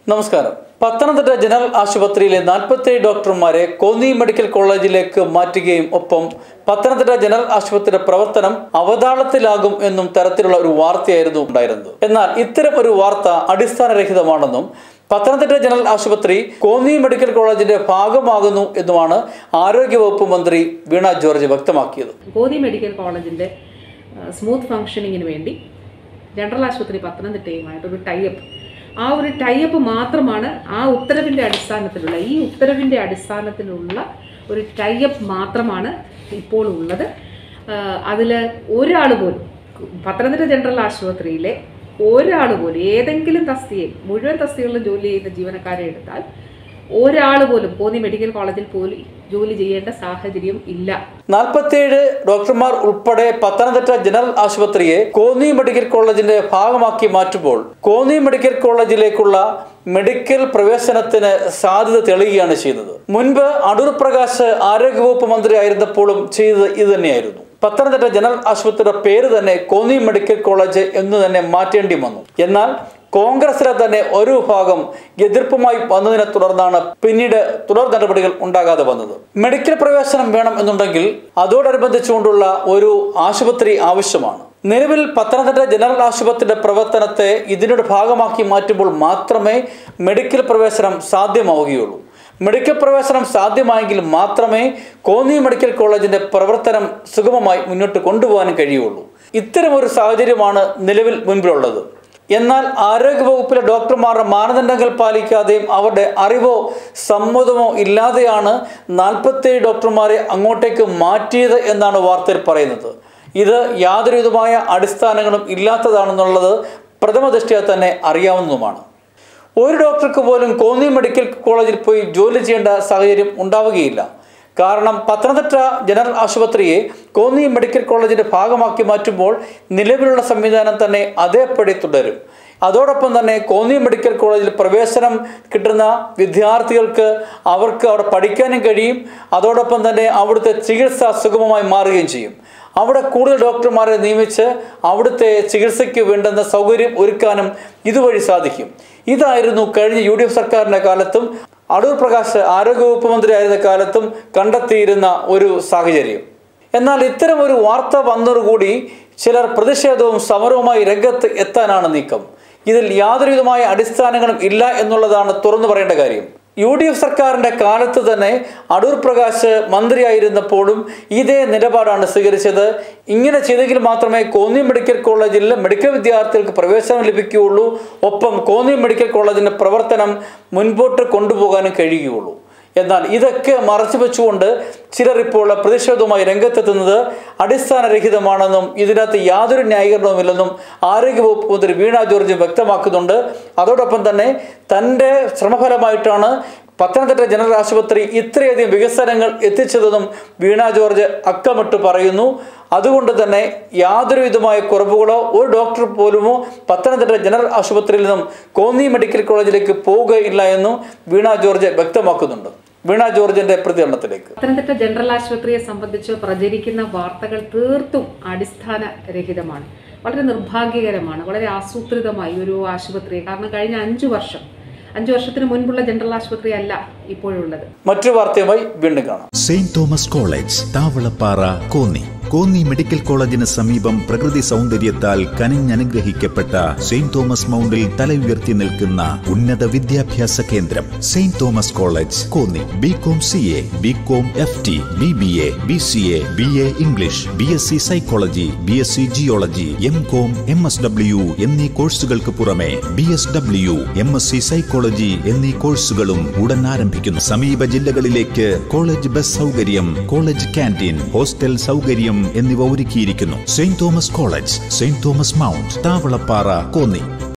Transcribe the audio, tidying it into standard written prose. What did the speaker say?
നമസ്കാരം. പത്തനംതിട്ട ജനറൽ ആശുപത്രിയിലെ 47 ഡോക്ടർമാരെ കോന്നി മെഡിക്കൽ കോളേജിലേക്ക് മാറ്റുകയും ഒപ്പം പത്തനംതിട്ട ജനറൽ ആശുപത്രിയുടെ പ്രവർത്തനം അവതാളത്തിലാകും എന്നും തരത്തിലുള്ള ഒരു വാർത്തയായിരുന്നു ഉണ്ടായിരുന്നത്. എന്നാൽ ഇത്തരം ഒരു വാർത്ത അടിസ്ഥാനരഹിതമാണെന്നും പത്തനംതിട്ട ജനറൽ ആശുപത്രി കോന്നി മെഡിക്കൽ കോളേജിന്റെ ഭാഗമാകുന്നു എന്നുമാണ് ആരോഗ്യവകുപ്പ് മന്ത്രി വീണ ജോർജ് വ്യക്തമാക്കിയത്. കോന്നി മെഡിക്കൽ കോളേജിന്റെ സ്മൂത്ത് ഫംഗ്ഷനിങ്ങിന് വേണ്ടി ജനറൽ ആശുപത്രി പത്തനംതിട്ടയുമായിട്ടൊരു ടൈപ്പ്, ആ ഒരു ടൈപ്പ് മാത്രമാണ് ഈ ഉത്തരവിൻ്റെ അടിസ്ഥാനത്തിലുള്ള ഒരു ടൈപ്പ് മാത്രമാണ് ഇപ്പോൾ ഉള്ളത്. അതിൽ ഒരാൾ പോലും പത്തനംതിട്ട ജനറൽ ആശുപത്രിയിലെ ഒരാൾ പോലും ഏതെങ്കിലും തസ്തികയിൽ, മുഴുവൻ തസ്തികകളിലും ജോലി ചെയ്യുന്ന ജീവനക്കാരെ എടുത്താൽ ഒരാൾ പോലും കോന്നി മെഡിക്കൽ കോളേജിൽ പോലും ജോലി ചെയ്യേണ്ട സാഹചര്യം ഇല്ല. 47 ഡോക്ടർമാർ ഉൾപ്പെടെ പത്തനംതിട്ട ജനറൽ ആശുപത്രിയെ കോന്നി മെഡിക്കൽ കോളേജിന്റെ ഭാഗമാക്കി മാറ്റുമ്പോൾ കോന്നി മെഡിക്കൽ കോളേജിലേക്കുള്ള മെഡിക്കൽ പ്രവേശനത്തിന് സാധ്യത തെളിയുകയാണ് ചെയ്യുന്നത്. മുൻപ് അടൂർ പ്രകാശ് ആരോഗ്യവകുപ്പ് മന്ത്രി ആയിരുന്നപ്പോഴും ചെയ്തത് ഇത് തന്നെയായിരുന്നു. പത്തനംതിട്ട ജനറൽ ആശുപത്രിയുടെ പേര് തന്നെ കോന്നി മെഡിക്കൽ കോളേജ് എന്ന് തന്നെ മാറ്റേണ്ടി വന്നു. എന്നാൽ കോൺഗ്രസിലെ തന്നെ ഒരു വിഭാഗം എതിർപ്പുമായി വന്നതിനെ തുടർന്നാണ് പിന്നീട് തുടർ നടപടികൾ ഉണ്ടാകാതെ വന്നത്. മെഡിക്കൽ പ്രവേശനം വേണം എന്നുണ്ടെങ്കിൽ അതോടനുബന്ധിച്ചുകൊണ്ടുള്ള ഒരു ആശുപത്രി ആവശ്യമാണ്. നിലവിൽ പത്തനംതിട്ട ജനറൽ ആശുപത്രിയുടെ പ്രവർത്തനത്തെ ഇതിനോട് ഭാഗമാക്കി മാറ്റുമ്പോൾ മാത്രമേ മെഡിക്കൽ പ്രവേശനം സാധ്യമാവുകയുള്ളൂ. മെഡിക്കൽ പ്രവേശനം സാധ്യമായെങ്കിൽ മാത്രമേ കോന്നി മെഡിക്കൽ കോളേജിന്റെ പ്രവർത്തനം സുഗമമായി മുന്നോട്ട് കൊണ്ടുപോകാൻ കഴിയുള്ളൂ. ഇത്തരമൊരു സാഹചര്യമാണ് നിലവിൽ മുൻപിലുള്ളത്. എന്നാൽ ആരോഗ്യവകുപ്പിലെ ഡോക്ടർമാരുടെ മാനദണ്ഡങ്ങൾ പാലിക്കാതെയും അവരുടെ അറിവോ സമ്മതമോ ഇല്ലാതെയാണ് 47 ഡോക്ടർമാരെ അങ്ങോട്ടേക്ക് മാറ്റിയത് എന്നാണ് വാർത്തയിൽ പറയുന്നത്. ഇത് യാതൊരു വിധമായ അടിസ്ഥാനങ്ങളും ഇല്ലാത്തതാണെന്നുള്ളത് പ്രഥമ ദൃഷ്ട്യാ തന്നെ അറിയാവുന്നതുമാണ്. ഒരു ഡോക്ടർക്ക് പോലും കോന്നി മെഡിക്കൽ കോളേജിൽ പോയി ജോലി ചെയ്യേണ്ട സാഹചര്യം ഉണ്ടാവുകയില്ല. കാരണം പത്തനംതിട്ട ജനറൽ ആശുപത്രിയെ കോന്നി മെഡിക്കൽ കോളേജിന്റെ ഭാഗമാക്കി മാറ്റുമ്പോൾ നിലവിലുള്ള സംവിധാനം തന്നെ അതേപടി തുടരും. അതോടൊപ്പം തന്നെ കോന്നി മെഡിക്കൽ കോളേജിൽ പ്രവേശനം കിട്ടുന്ന വിദ്യാർത്ഥികൾക്ക് അവർക്ക് അവിടെ പഠിക്കാനും കഴിയും. അതോടൊപ്പം തന്നെ അവിടുത്തെ ചികിത്സ സുഗമമായി മാറുകയും ചെയ്യും. അവിടെ കൂടുതൽ ഡോക്ടർമാരെ നിയമിച്ച് അവിടുത്തെ ചികിത്സയ്ക്ക് വേണ്ടുന്ന സൗകര്യം ഒരുക്കാനും ഇതുവഴി സാധിക്കും. ഇതായിരുന്നു കഴിഞ്ഞ UDF സർക്കാരിൻ്റെ കാലത്തും അടൂർ പ്രകാശ് ആരോഗ്യവകുപ്പ് മന്ത്രി ആയിരുന്ന കാലത്തും കണ്ടെത്തിയിരുന്ന ഒരു സാഹചര്യം. എന്നാൽ ഇത്തരം ഒരു വാർത്ത വന്നതോടുകൂടി ചിലർ പ്രതിഷേധവും സമരവുമായി രംഗത്ത് എത്താനാണ് നീക്കം. ഇതിൽ യാതൊരുവിധമായ അടിസ്ഥാനങ്ങളും ഇല്ല എന്നുള്ളതാണ് തുറന്നു പറയേണ്ട കാര്യം. UDF സർക്കാരിൻ്റെ കാലത്ത് തന്നെ അടൂർ പ്രകാശ് മന്ത്രിയായിരുന്നപ്പോഴും ഇതേ നിലപാടാണ് സ്വീകരിച്ചത്. ഇങ്ങനെ ചെയ്തെങ്കിൽ മാത്രമേ കോന്നി മെഡിക്കൽ കോളേജിൽ മെഡിക്കൽ വിദ്യാർത്ഥികൾക്ക് പ്രവേശനം ലഭിക്കുകയുള്ളൂ. ഒപ്പം കോന്നി മെഡിക്കൽ കോളേജിൻ്റെ പ്രവർത്തനം മുൻപോട്ട് കൊണ്ടുപോകാനും കഴിയുകയുള്ളൂ. എന്നാൽ ഇതൊക്കെ മറച്ചു വെച്ചുകൊണ്ട് ചിലർ ഇപ്പോൾ പ്രതിഷേധവുമായി രംഗത്തെത്തുന്നത് അടിസ്ഥാനരഹിതമാണെന്നും ഇതിനകത്ത് യാതൊരു ന്യായീകരണവുമില്ലെന്നും ആരോഗ്യവകുപ്പ് മന്ത്രി വീണ ജോർജ് വ്യക്തമാക്കുന്നുണ്ട്. അതോടൊപ്പം തന്നെ തൻ്റെ ശ്രമഫലമായിട്ടാണ് പത്തനംതിട്ട ജനറൽ ആശുപത്രി ഇത്രയധികം വികസനങ്ങൾ എത്തിച്ചതെന്നും വീണ ജോർജ് അക്കമിട്ട് പറയുന്നു. അതുകൊണ്ട് തന്നെ യാതൊരു വിധമായ കുറവുകളോ ഒരു ഡോക്ടർ പോലുമോ പത്തനംതിട്ട ജനറൽ ആശുപത്രിയിൽ നിന്നും കോന്നി മെഡിക്കൽ കോളേജിലേക്ക് പോവുകയില്ല എന്നും വീണ ജോർജ് വ്യക്തമാക്കുന്നുണ്ട്. വീണ ജോർജിന്റെ പ്രതികരണത്തിലേക്ക്. പത്തനംതിട്ട ജനറൽ ആശുപത്രിയെ സംബന്ധിച്ച് പ്രചരിക്കുന്ന വാർത്തകൾ തീർത്തും അടിസ്ഥാനരഹിതമാണ്, വളരെ നിർഭാഗ്യകരമാണ്. വളരെ ആസൂത്രിതമായി ഒരു ആശുപത്രിയെ, കാരണം കഴിഞ്ഞ 5 വർഷത്തിന് മുൻപുള്ള ജനറൽ ആശുപത്രി അല്ല ഇപ്പോഴുള്ളത്. മറ്റൊരു വാർത്തയുമായി വീണ്ടും കാണാം. Saint Thomas college, Thavalappara, Konni. Konni medical കോളേജിന് സമീപം പ്രകൃതി സൗന്ദര്യത്താൽ കനിഞ്ഞനുഗ്രഹിക്കപ്പെട്ട സെയിന്റ് തോമസ് മൗണ്ടിൽ തല ഉയർത്തി നിൽക്കുന്ന ഉന്നത വിദ്യാഭ്യാസ കേന്ദ്രം Saint Thomas college, Konni. BCom CA, BCom FT, BBA, BCA, BA English, BSc psychology, BSc geology, MCom, MSW എന്നീ കോഴ്സുകൾക്ക് പുറമെ BSW, MSc സൈക്കോളജി എന്നീ കോഴ്സുകളും ഉടൻ ആരംഭിക്കുന്നു. സമീപ ജില്ലകളിലേക്ക് കോളേജ് ബസ് സൗകര്യം, കോളേജ് ക്യാന്റീൻ, ഹോസ്റ്റൽ സൗകര്യം എന്നിവ ഒരുക്കിയിരിക്കുന്നു. Saint Thomas college, Saint Thomas Mount, Thavalappara, Konni.